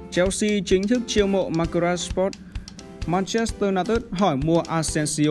Chelsea chính thức chiêu mộ Marco Rashford. Manchester United hỏi mua Asensio.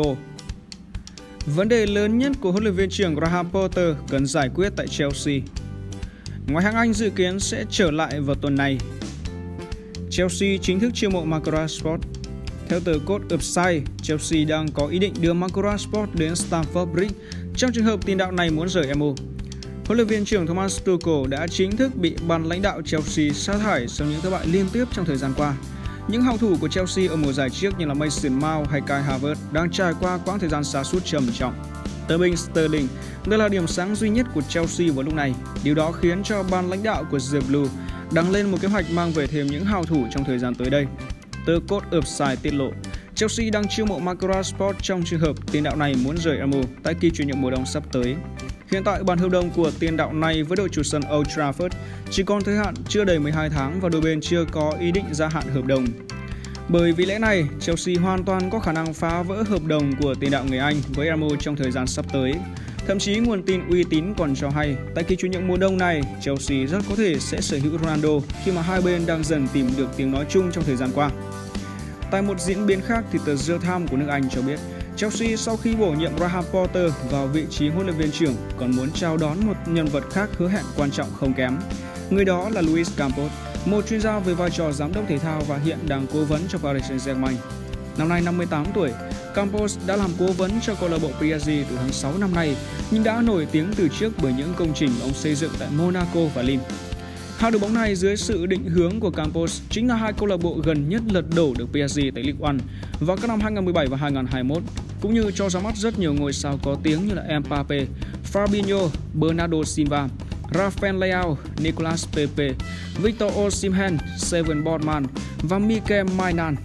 Vấn đề lớn nhất của huấn luyện viên trưởng Graham Potter cần giải quyết tại Chelsea. Ngoại hạng Anh dự kiến sẽ trở lại vào tuần này. Chelsea chính thức chiêu mộ Marco Rashford. Theo tờ Code Upside, Chelsea đang có ý định đưa Marco Rashford đến Stamford Bridge trong trường hợp tiền đạo này muốn rời MU. Huấn luyện viên trưởng Thomas Tuchel đã chính thức bị ban lãnh đạo Chelsea sa thải sau những thất bại liên tiếp trong thời gian qua. Những hào thủ của Chelsea ở mùa giải trước như là Mason Mount hay Kai Havertz đang trải qua quãng thời gian sa sút trầm trọng. Tờ binh Sterling, đây là điểm sáng duy nhất của Chelsea vào lúc này. Điều đó khiến cho ban lãnh đạo của The Blue đăng lên một kế hoạch mang về thêm những hào thủ trong thời gian tới đây. Tờ Code Upside tiết lộ, Chelsea đang chiêu mộ Marco Rashford trong trường hợp tiền đạo này muốn rời MU tại kỳ chuyển nhượng mùa đông sắp tới. Hiện tại bản hợp đồng của tiền đạo này với đội chủ sân Old Trafford chỉ còn thời hạn chưa đầy 12 tháng và đôi bên chưa có ý định gia hạn hợp đồng. Bởi vì lẽ này, Chelsea hoàn toàn có khả năng phá vỡ hợp đồng của tiền đạo người Anh với MU trong thời gian sắp tới. Thậm chí nguồn tin uy tín còn cho hay, tại kỳ chuyển nhượng mùa đông này, Chelsea rất có thể sẽ sở hữu Ronaldo khi mà hai bên đang dần tìm được tiếng nói chung trong thời gian qua. Tại một diễn biến khác thì tờ The Times của nước Anh cho biết, Chelsea sau khi bổ nhiệm Graham Potter vào vị trí huấn luyện viên trưởng còn muốn chào đón một nhân vật khác hứa hẹn quan trọng không kém. Người đó là Luis Campos, một chuyên gia về vai trò giám đốc thể thao và hiện đang cố vấn cho Paris Saint-Germain. Năm nay 58 tuổi, Campos đã làm cố vấn cho câu lạc bộ PSG từ tháng 6 năm nay, nhưng đã nổi tiếng từ trước bởi những công trình ông xây dựng tại Monaco và Lille. Hai đội bóng này dưới sự định hướng của Campos chính là hai câu lạc bộ gần nhất lật đổ được PSG tại Ligue 1 vào các năm 2017 và 2021, cũng như cho ra mắt rất nhiều ngôi sao có tiếng như là Mbappe, Fabinho, Bernardo Silva, Rafael Leao, Nicolas Pepe, Victor Osimhen, Steven Botman và Mikel Mainan.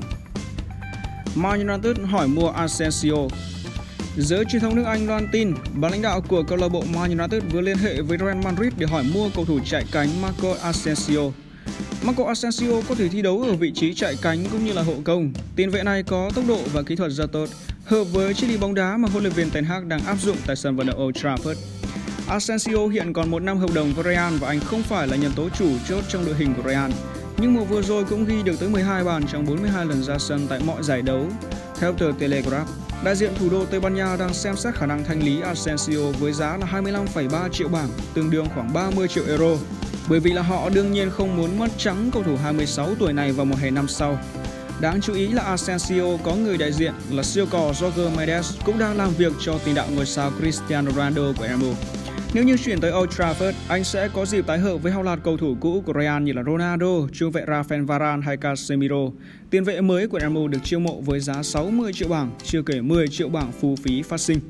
Man United hỏi mua Asensio. Giới truyền thông nước Anh loan tin, ban lãnh đạo của câu lạc bộ Man United vừa liên hệ với Real Madrid để hỏi mua cầu thủ chạy cánh Marco Asensio. Marco Asensio có thể thi đấu ở vị trí chạy cánh cũng như là hậu công. Tiền vệ này có tốc độ và kỹ thuật rất tốt, hợp với triết lý bóng đá mà huấn luyện viên Ten Hag đang áp dụng tại sân vận động Old Trafford. Asensio hiện còn 1 năm hợp đồng với Real và anh không phải là nhân tố chủ chốt trong đội hình của Real. Nhưng mùa vừa rồi cũng ghi được tới 12 bàn trong 42 lần ra sân tại mọi giải đấu. Theo tờ Telegraph, đại diện thủ đô Tây Ban Nha đang xem xét khả năng thanh lý Asensio với giá là 25,3 triệu bảng, tương đương khoảng 30 triệu euro. Bởi vì là họ đương nhiên không muốn mất trắng cầu thủ 26 tuổi này vào mùa hè năm sau. Đáng chú ý là Asensio có người đại diện là siêu cò Jorge Mendes cũng đang làm việc cho tiền đạo ngôi sao Cristiano Ronaldo của MU. Nếu như chuyển tới Old Trafford, anh sẽ có dịp tái hợp với hàng loạt cầu thủ cũ của Real như là Ronaldo, trung vệ Rafael Varane hay Casemiro. Tiền vệ mới của MU được chiêu mộ với giá 60 triệu bảng, chưa kể 10 triệu bảng phú phí phát sinh.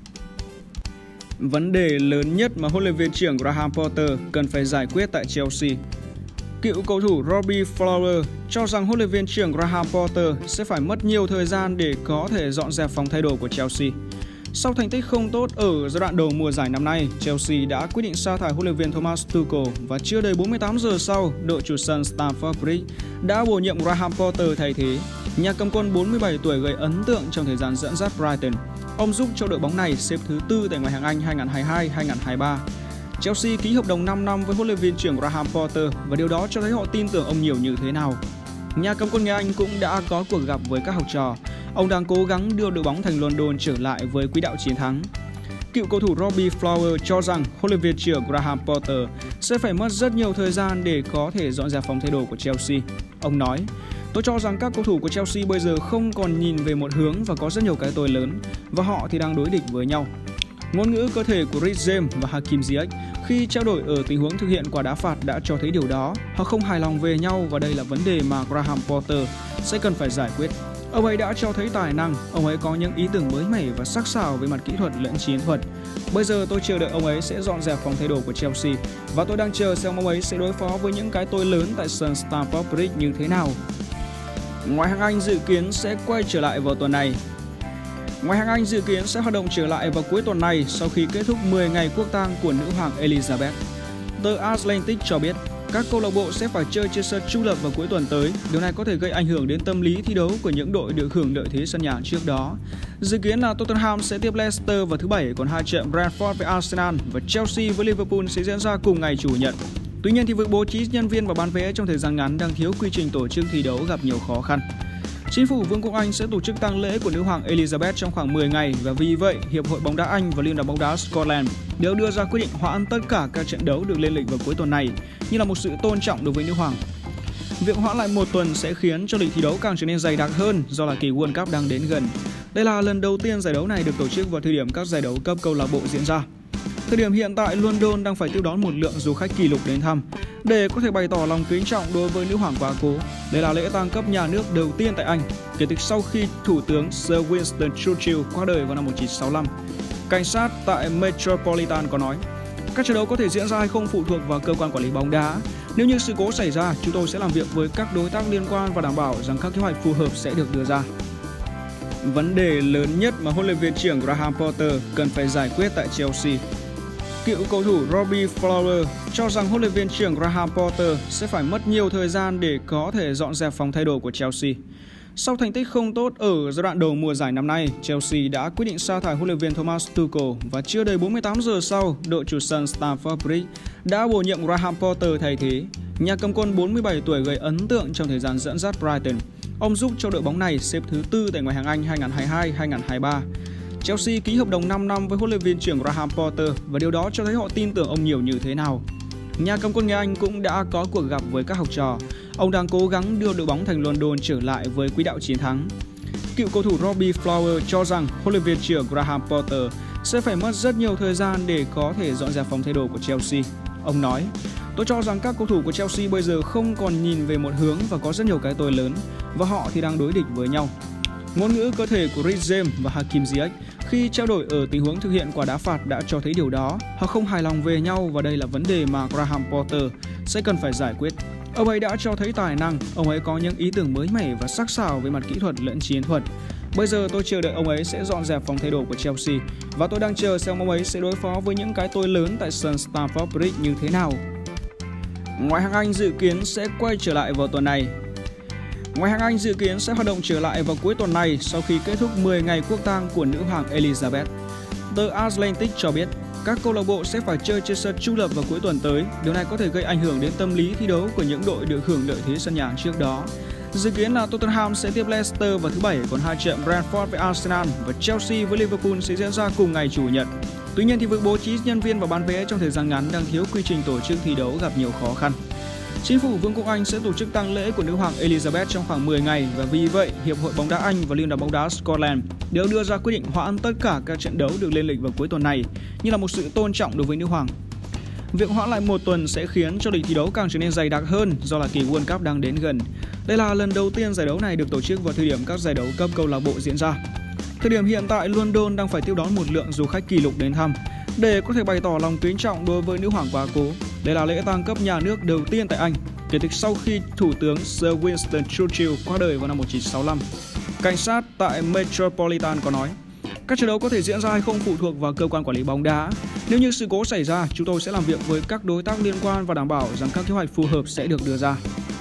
Vấn đề lớn nhất mà huấn luyện viên trưởng Graham Potter cần phải giải quyết tại Chelsea. Cựu cầu thủ Robbie Fowler cho rằng huấn luyện viên trưởng Graham Potter sẽ phải mất nhiều thời gian để có thể dọn dẹp phòng thay đồ của Chelsea. Sau thành tích không tốt ở giai đoạn đầu mùa giải năm nay, Chelsea đã quyết định sa thải huấn luyện viên Thomas Tuchel và chưa đầy 48 giờ sau, đội chủ sân Stamford Bridge đã bổ nhiệm Graham Potter thay thế. Nhà cầm quân 47 tuổi gây ấn tượng trong thời gian dẫn dắt Brighton. Ông giúp cho đội bóng này xếp thứ 4 tại ngoại hạng Anh 2022-2023. Chelsea ký hợp đồng 5 năm với huấn luyện viên trưởng Graham Potter và điều đó cho thấy họ tin tưởng ông nhiều như thế nào. Nhà cầm quân người Anh cũng đã có cuộc gặp với các học trò. Ông đang cố gắng đưa đội bóng thành London trở lại với quỹ đạo chiến thắng. Cựu cầu thủ Robbie Fowler cho rằng huấn luyện viên trưởng Graham Potter sẽ phải mất rất nhiều thời gian để có thể dọn dẹp phòng thay đồ của Chelsea. Ông nói, tôi cho rằng các cầu thủ của Chelsea bây giờ không còn nhìn về một hướng và có rất nhiều cái tôi lớn, và họ thì đang đối địch với nhau. Ngôn ngữ cơ thể của Reece James và Hakim Ziyech khi trao đổi ở tình huống thực hiện quả đá phạt đã cho thấy điều đó. Họ không hài lòng về nhau và đây là vấn đề mà Graham Potter sẽ cần phải giải quyết. Ông ấy đã cho thấy tài năng, ông ấy có những ý tưởng mới mẻ và sắc sảo về mặt kỹ thuật lẫn chiến thuật. Bây giờ tôi chờ đợi ông ấy sẽ dọn dẹp phòng thay đồ của Chelsea và tôi đang chờ xem ông ấy sẽ đối phó với những cái tôi lớn tại sân Stamford Bridge như thế nào. Ngoại hạng Anh dự kiến sẽ quay trở lại vào tuần này. Ngoại hạng Anh dự kiến sẽ hoạt động trở lại vào cuối tuần này sau khi kết thúc 10 ngày quốc tang của nữ hoàng Elizabeth. Tờ Atlantic cho biết các câu lạc bộ sẽ phải chơi trên sân trung lập vào cuối tuần tới. Điều này có thể gây ảnh hưởng đến tâm lý thi đấu của những đội được hưởng lợi thế sân nhà trước đó. Dự kiến là Tottenham sẽ tiếp Leicester vào thứ Bảy, còn hai trận Brentford với Arsenal và Chelsea với Liverpool sẽ diễn ra cùng ngày Chủ nhật. Tuy nhiên thì việc bố trí nhân viên và bán vé trong thời gian ngắn đang thiếu quy trình tổ chức thi đấu gặp nhiều khó khăn. Chính phủ Vương quốc Anh sẽ tổ chức tang lễ của nữ hoàng Elizabeth trong khoảng 10 ngày và vì vậy, Hiệp hội bóng đá Anh và Liên đoàn bóng đá Scotland đều đưa ra quyết định hoãn tất cả các trận đấu được lên lịch vào cuối tuần này như là một sự tôn trọng đối với nữ hoàng. Việc hoãn lại một tuần sẽ khiến cho lịch thi đấu càng trở nên dày đặc hơn do là kỳ World Cup đang đến gần. Đây là lần đầu tiên giải đấu này được tổ chức vào thời điểm các giải đấu cấp câu lạc bộ diễn ra. Thời điểm hiện tại, London đang phải tiếp đón một lượng du khách kỷ lục đến thăm để có thể bày tỏ lòng kính trọng đối với nữ hoàng quá cố. Đây là lễ tang cấp nhà nước đầu tiên tại Anh kể từ sau khi Thủ tướng Sir Winston Churchill qua đời vào năm 1965. Cảnh sát tại Metropolitan có nói, các trận đấu có thể diễn ra hay không phụ thuộc vào cơ quan quản lý bóng đá. Nếu như sự cố xảy ra, chúng tôi sẽ làm việc với các đối tác liên quan và đảm bảo rằng các kế hoạch phù hợp sẽ được đưa ra. Vấn đề lớn nhất mà huấn luyện viên trưởng Graham Potter cần phải giải quyết tại Chelsea. Cựu cầu thủ Robbie Fowler cho rằng huấn luyện viên trưởng Graham Potter sẽ phải mất nhiều thời gian để có thể dọn dẹp phòng thay đồ của Chelsea. Sau thành tích không tốt ở giai đoạn đầu mùa giải năm nay, Chelsea đã quyết định sa thải huấn luyện viên Thomas Tuchel và chưa đầy 48 giờ sau, đội chủ sân Stamford Bridge đã bổ nhiệm Graham Potter thay thế. Nhà cầm quân 47 tuổi gây ấn tượng trong thời gian dẫn dắt Brighton. Ông giúp cho đội bóng này xếp thứ 4 tại ngoại hạng Anh 2022-2023. Chelsea ký hợp đồng 5 năm với huấn luyện viên trưởng Graham Potter và điều đó cho thấy họ tin tưởng ông nhiều như thế nào. Nhà cầm quân người Anh cũng đã có cuộc gặp với các học trò. Ông đang cố gắng đưa đội bóng thành London trở lại với quỹ đạo chiến thắng. Cựu cầu thủ Robbie Fowler cho rằng huấn luyện viên trưởng Graham Potter sẽ phải mất rất nhiều thời gian để có thể dọn dẹp phòng thay đồ của Chelsea. Ông nói, tôi cho rằng các cầu thủ của Chelsea bây giờ không còn nhìn về một hướng và có rất nhiều cái tôi lớn và họ thì đang đối địch với nhau. Ngôn ngữ cơ thể của Reece James và Hakim Ziyech khi trao đổi ở tình huống thực hiện quả đá phạt đã cho thấy điều đó. Họ không hài lòng về nhau và đây là vấn đề mà Graham Potter sẽ cần phải giải quyết. Ông ấy đã cho thấy tài năng, ông ấy có những ý tưởng mới mẻ và sắc sảo về mặt kỹ thuật lẫn chiến thuật. Bây giờ tôi chờ đợi ông ấy sẽ dọn dẹp phòng thay đồ của Chelsea và tôi đang chờ xem ông ấy sẽ đối phó với những cái tôi lớn tại sân Stamford Bridge như thế nào. Ngoại hạng Anh dự kiến sẽ quay trở lại vào tuần này. Ngoại hạng Anh dự kiến sẽ hoạt động trở lại vào cuối tuần này sau khi kết thúc 10 ngày quốc tang của nữ hoàng Elizabeth. The Atlantic cho biết các câu lạc bộ sẽ phải chơi trên sân trung lập vào cuối tuần tới. Điều này có thể gây ảnh hưởng đến tâm lý thi đấu của những đội được hưởng lợi thế sân nhà trước đó. Dự kiến là Tottenham sẽ tiếp Leicester vào thứ Bảy, còn hai trận Brentford với Arsenal và Chelsea với Liverpool sẽ diễn ra cùng ngày Chủ nhật. Tuy nhiên thì việc bố trí nhân viên và bán vé trong thời gian ngắn đang thiếu quy trình tổ chức thi đấu gặp nhiều khó khăn. Chính phủ Vương quốc Anh sẽ tổ chức tang lễ của nữ hoàng Elizabeth trong khoảng 10 ngày và vì vậy, Hiệp hội bóng đá Anh và Liên đoàn bóng đá Scotland đều đưa ra quyết định hoãn tất cả các trận đấu được lên lịch vào cuối tuần này như là một sự tôn trọng đối với nữ hoàng. Việc hoãn lại một tuần sẽ khiến cho lịch thi đấu càng trở nên dày đặc hơn do là kỳ World Cup đang đến gần. Đây là lần đầu tiên giải đấu này được tổ chức vào thời điểm các giải đấu cấp câu lạc bộ diễn ra. Thời điểm hiện tại, London đang phải tiếp đón một lượng du khách kỷ lục đến thăm để có thể bày tỏ lòng kính trọng đối với nữ hoàng quá cố. Đây là lễ tang cấp nhà nước đầu tiên tại Anh kể từ sau khi Thủ tướng Sir Winston Churchill qua đời vào năm 1965. Cảnh sát tại Metropolitan có nói, các trận đấu có thể diễn ra hay không phụ thuộc vào cơ quan quản lý bóng đá. Nếu như sự cố xảy ra, chúng tôi sẽ làm việc với các đối tác liên quan và đảm bảo rằng các kế hoạch phù hợp sẽ được đưa ra.